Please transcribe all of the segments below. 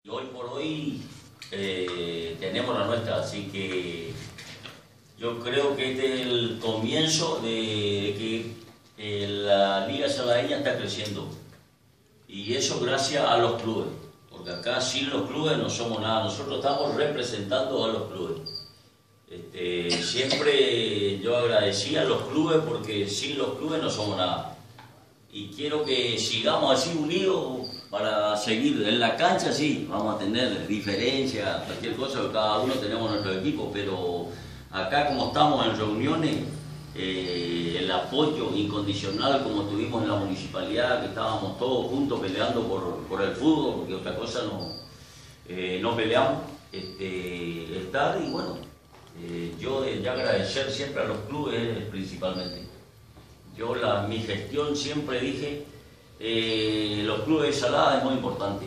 Hoy por hoy tenemos la nuestra, así que yo creo que este es el comienzo de que la Liga Salvadoreña está creciendo. Y eso gracias a los clubes, porque acá sin los clubes no somos nada, nosotros estamos representando a los clubes. Siempre yo agradecí a los clubes porque sin los clubes no somos nada. Y quiero que sigamos así unidos para seguir en la cancha. Sí, vamos a tener diferencias, cualquier cosa, que cada uno tenemos nuestro equipo, pero acá como estamos en reuniones, el apoyo incondicional como tuvimos en la municipalidad, que estábamos todos juntos peleando por el fútbol, porque otra cosa no peleamos, estar y bueno, yo ya agradecer siempre a los clubes principalmente. Yo mi gestión siempre dije, los clubes de Salada es muy importante,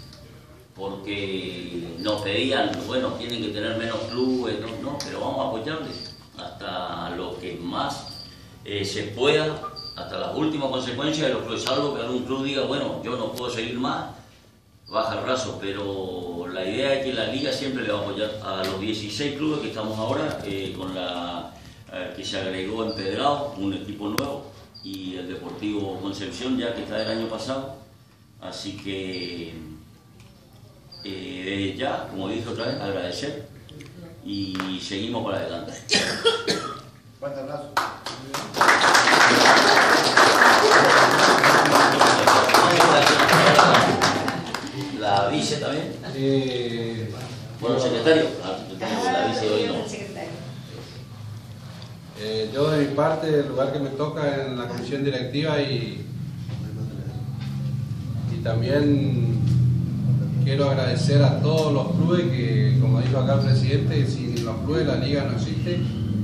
porque nos pedían, bueno, tienen que tener menos clubes, no, pero vamos a apoyarles hasta lo que más se pueda, hasta las últimas consecuencias de los clubes, salvo que algún club diga, bueno, yo no puedo seguir más, baja el brazo, pero la idea es que la Liga siempre le va a apoyar a los 16 clubes que estamos ahora, con que se agregó Empedrado, un equipo nuevo, y el Deportivo Concepción ya que está del año pasado, así que desde ya, como dije otra vez, agradecer y seguimos para adelante. Fuerte abrazo. La vice también. Bueno, secretario. La vice hoy no. Yo de mi parte, el lugar que me toca en la comisión directiva y también quiero agradecer a todos los clubes que, como dijo acá el presidente, sin los clubes la liga no existe.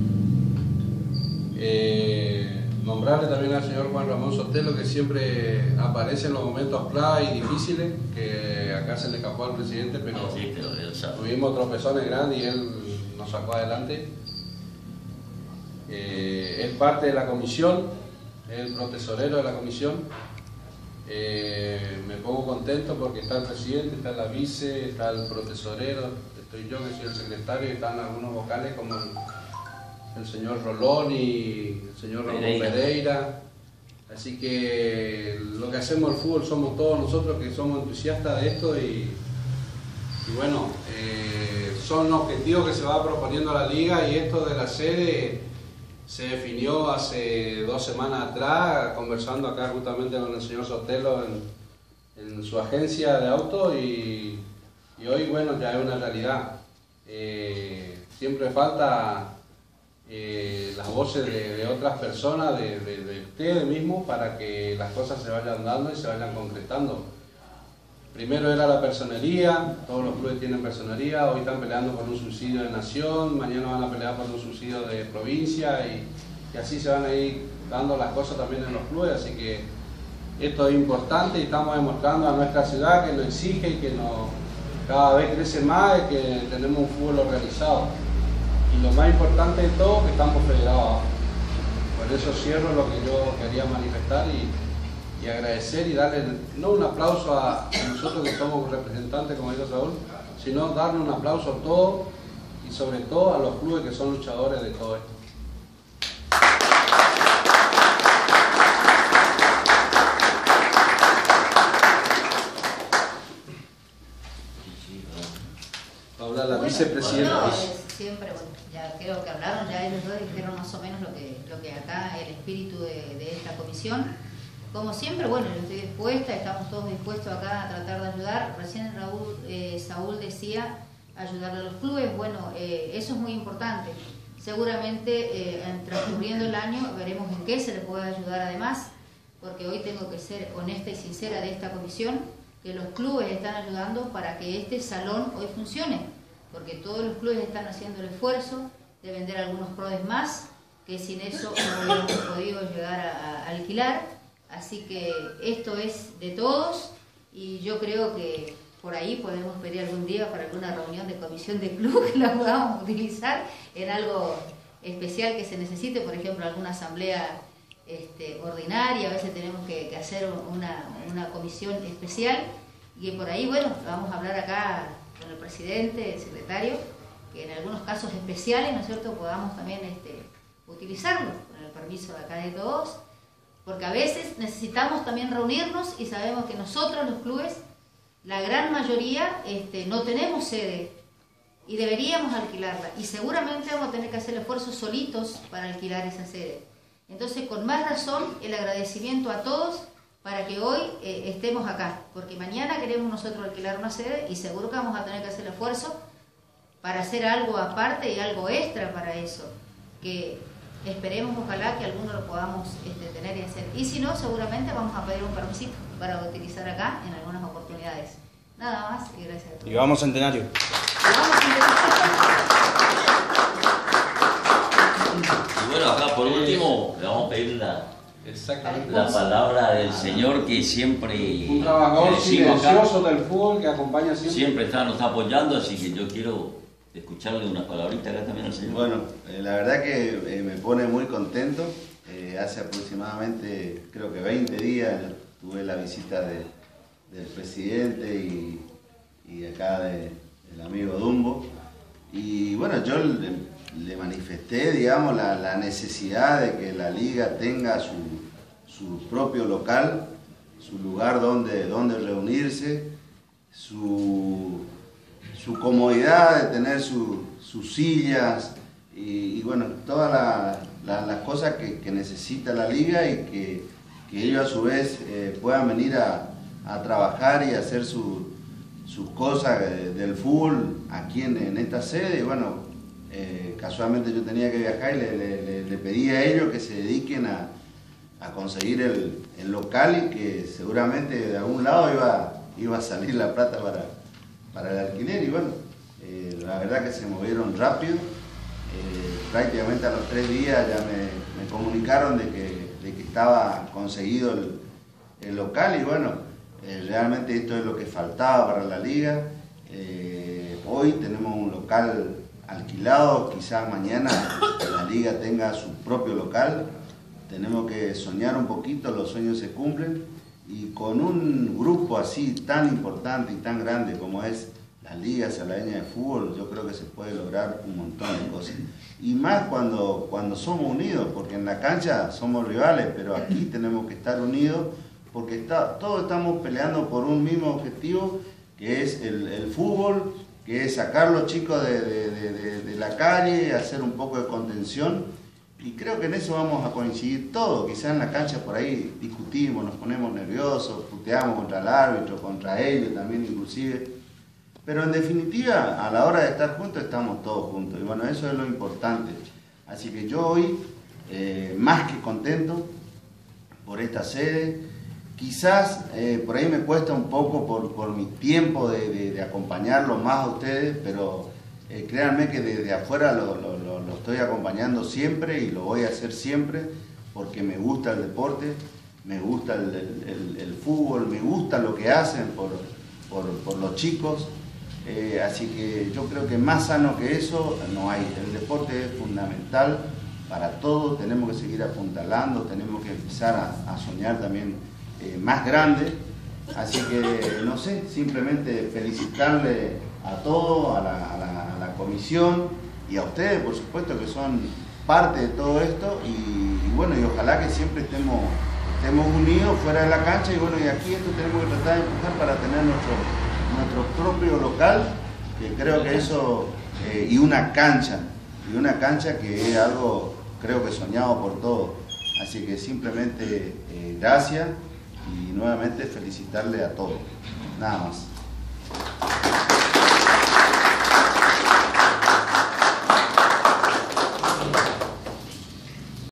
Nombrarle también al señor Juan Ramón Sotelo, que siempre aparece en los momentos clave y difíciles, que acá se le escapó al presidente, pero sí, tuvimos tropezones grandes y él nos sacó adelante. Es parte de la comisión, es el protesorero de la comisión. Me pongo contento porque está el presidente, está la vice, está el protesorero, estoy yo que soy el secretario y están algunos vocales como el señor Rolón y el señor Ramón Pereira. Así que lo que hacemos el fútbol somos todos nosotros que somos entusiastas de esto y bueno, son objetivos que se va proponiendo la liga y esto de la sede se definió hace 2 semanas atrás, conversando acá justamente con el señor Sotelo en su agencia de auto y hoy, bueno, ya es una realidad. Siempre falta las voces de otras personas, de ustedes mismos, para que las cosas se vayan dando y se vayan concretando. Primero era la personería, todos los clubes tienen personería, hoy están peleando por un subsidio de nación, mañana van a pelear por un subsidio de provincia y así se van a ir dando las cosas también en los clubes, así que esto es importante y estamos demostrando a nuestra ciudad que nos exige y que cada vez crece más y que tenemos un fútbol organizado. Y lo más importante de todo, que estamos federados. Por eso cierro lo que yo quería manifestar y agradecer y darle, no un aplauso a nosotros que somos representantes, como dijo Saúl, sino darle un aplauso a todos y sobre todo a los clubes que son luchadores de todo esto. Paula, la vicepresidenta. Bueno, siempre, bueno, ya creo que hablaron, ya ellos dos dijeron más o menos lo que acá el espíritu de esta comisión. Como siempre, bueno, yo estoy dispuesta, estamos todos dispuestos acá a tratar de ayudar. Recién Saúl decía ayudarle a los clubes, bueno, eso es muy importante. Seguramente transcurriendo el año veremos en qué se le puede ayudar además, porque hoy tengo que ser honesta y sincera de esta comisión, que los clubes están ayudando para que este salón hoy funcione, porque todos los clubes están haciendo el esfuerzo de vender algunos prodes más, que sin eso no hubiéramos podido llegar a alquilar. Así que esto es de todos y yo creo que por ahí podemos pedir algún día para alguna reunión de comisión de club que la podamos utilizar en algo especial que se necesite, por ejemplo alguna asamblea ordinaria, a veces tenemos que hacer una comisión especial Y que por ahí, bueno, vamos a hablar acá con el presidente, el secretario, que en algunos casos especiales, ¿no es cierto?, podamos también utilizarlo, con el permiso de acá de todos, porque a veces necesitamos también reunirnos y sabemos que nosotros los clubes, la gran mayoría, no tenemos sede y deberíamos alquilarla, y seguramente vamos a tener que hacer esfuerzos solitos para alquilar esa sede. Entonces, con más razón, el agradecimiento a todos para que hoy estemos acá, porque mañana queremos nosotros alquilar una sede y seguro que vamos a tener que hacer el esfuerzo para hacer algo aparte y algo extra para eso, que esperemos, ojalá que alguno lo podamos tener y hacer. Y si no, seguramente vamos a pedir un permisito para utilizar acá en algunas oportunidades. Nada más y gracias a todos. Y vamos Centenario. Y bueno, acá por último le vamos a pedir la palabra del señor que siempre Un trabajador silencioso del fútbol que acompaña siempre. Siempre nos está apoyando, así que yo quiero escucharle unas palabritas acá también al señor. Bueno, la verdad que me pone muy contento. Hace aproximadamente, creo que 20 días, tuve la visita del presidente y acá del amigo Dumbo. Y bueno, yo le manifesté, digamos, la necesidad de que la liga tenga su propio local, su lugar donde reunirse, su comodidad de tener sus sillas y bueno, todas las cosas que necesita la liga y que ellos a su vez puedan venir a trabajar y hacer sus cosas del fútbol aquí en esta sede. Y bueno, casualmente yo tenía que viajar y le pedí a ellos que se dediquen a conseguir el local y que seguramente de algún lado iba a salir la plata para el alquiler. Y bueno, la verdad que se movieron rápido. Prácticamente a los 3 días ya me comunicaron de que estaba conseguido el local y bueno, realmente esto es lo que faltaba para la liga. Hoy tenemos un local alquilado, quizás mañana la liga tenga su propio local. Tenemos que soñar un poquito, los sueños se cumplen y con un grupo así tan importante y tan grande como es la Liga Salvadoreña de Fútbol, yo creo que se puede lograr un montón de cosas. Y más cuando somos unidos, porque en la cancha somos rivales, pero aquí tenemos que estar unidos porque todos estamos peleando por un mismo objetivo, que es el fútbol, que es sacar a los chicos de la calle, hacer un poco de contención. Y creo que en eso vamos a coincidir todos. Quizás en la cancha por ahí discutimos, nos ponemos nerviosos, puteamos contra el árbitro, contra ellos también inclusive. Pero en definitiva, a la hora de estar juntos, estamos todos juntos. Y bueno, eso es lo importante. Así que yo hoy, más que contento por esta sede. Quizás por ahí me cuesta un poco por mi tiempo de acompañarlos más a ustedes, pero créanme que desde afuera lo estoy acompañando siempre y lo voy a hacer siempre porque me gusta el deporte, me gusta el fútbol, me gusta lo que hacen por los chicos. Así que yo creo que más sano que eso no hay. El deporte es fundamental para todos, tenemos que seguir apuntalando, tenemos que empezar a soñar también más grande. Así que no sé, simplemente felicitarle a todos, a la comisión y a ustedes por supuesto que son parte de todo esto y bueno, y ojalá que siempre estemos unidos fuera de la cancha y bueno, y aquí esto tenemos que tratar de empujar para tener nuestro propio local, que creo que eso, y una cancha que es algo creo que soñado por todos. Así que simplemente gracias y nuevamente felicitarle a todos. Nada más.